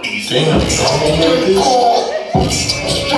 Damn, y'all like this?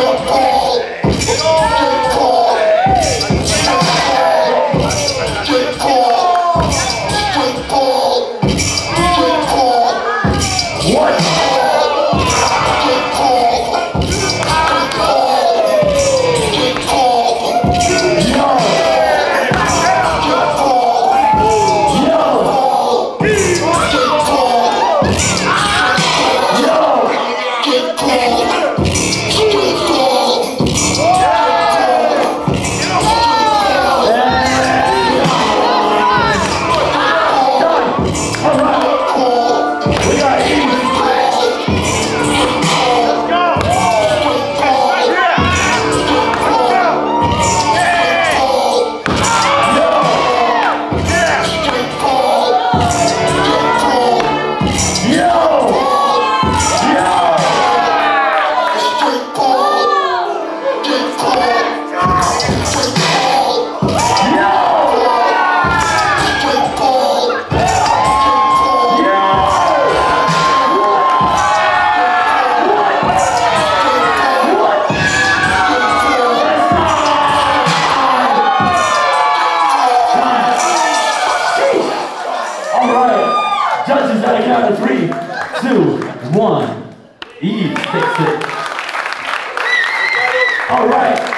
Judges at a count of 3, 2, 1. EAVES takes it. All right.